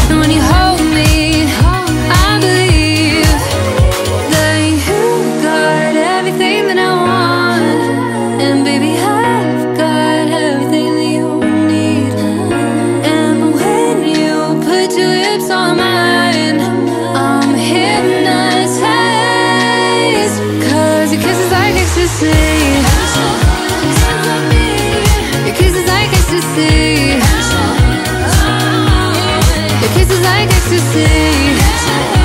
And when you hold me, I believe that you got everything that I want. And baby, I've got everything that you need. And when you put your lips on mine, I'm hypnotized. 'Cause your kiss is like ecstasy. Your kiss is like ecstasy. Your kiss is like ecstasy.